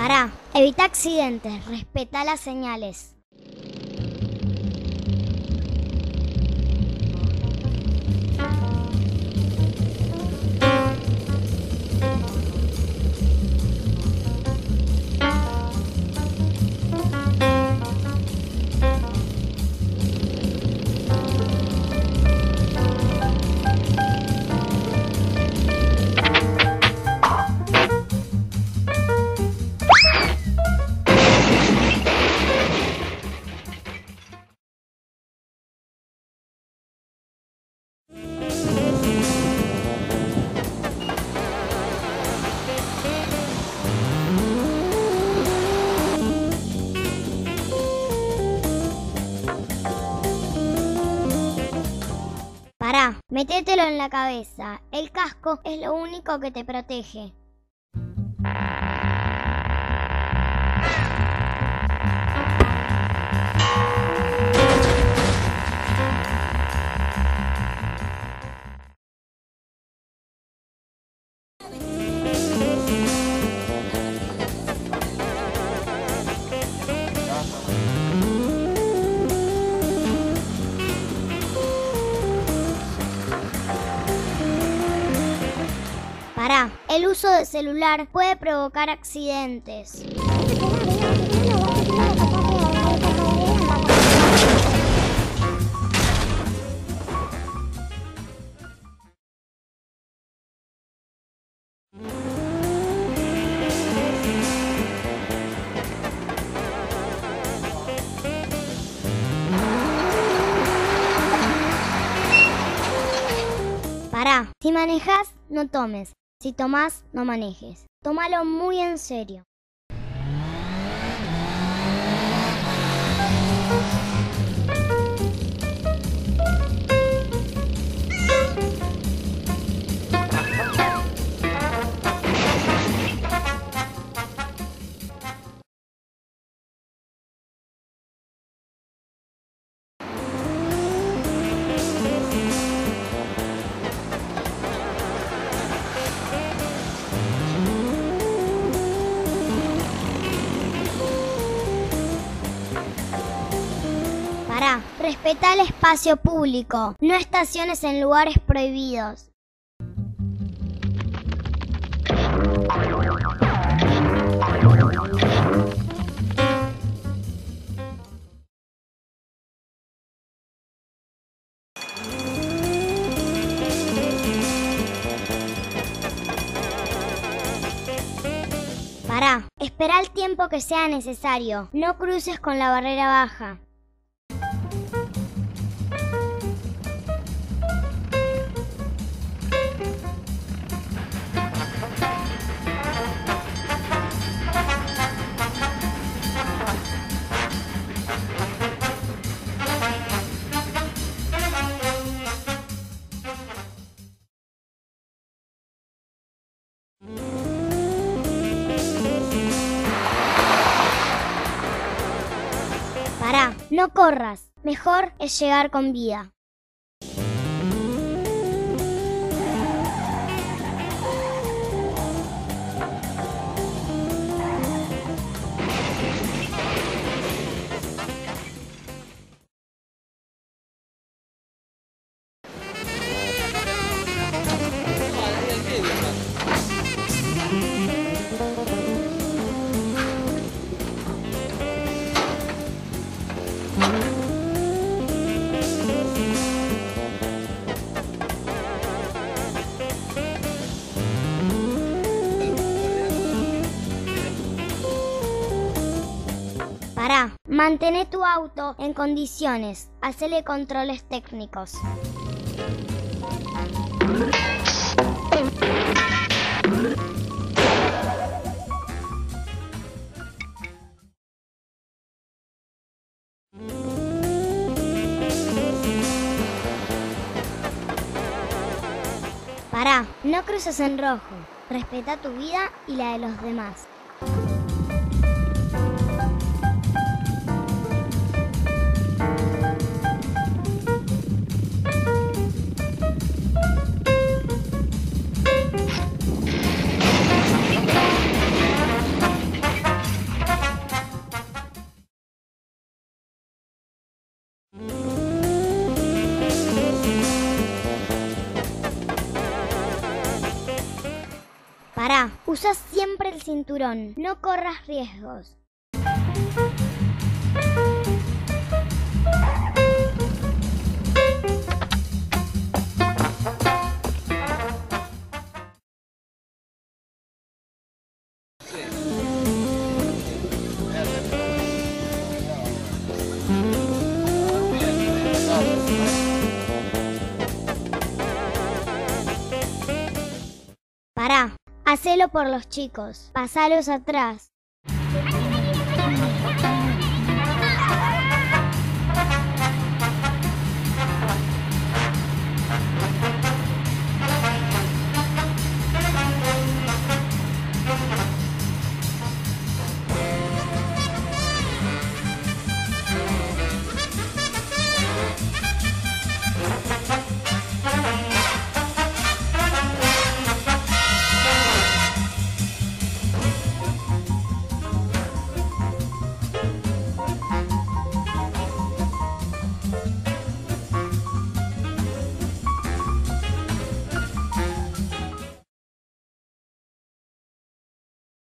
Pará, evita accidentes, respeta las señales. Pará, métetelo en la cabeza. El casco es lo único que te protege. Pará, el uso de celular puede provocar accidentes. Pará, si manejas, no tomes. Si tomás, no manejes. Tómalo muy en serio. Pará, respeta el espacio público. No estaciones en lugares prohibidos. Pará, espera el tiempo que sea necesario. No cruces con la barrera baja. Pará, no corras. Mejor es llegar con vida. Pará, mantén tu auto en condiciones. Hacele controles técnicos. Pará, no cruces en rojo. Respeta tu vida y la de los demás. Usa siempre el cinturón, no corras riesgos. Pará, hacelo por los chicos, pasalos atrás.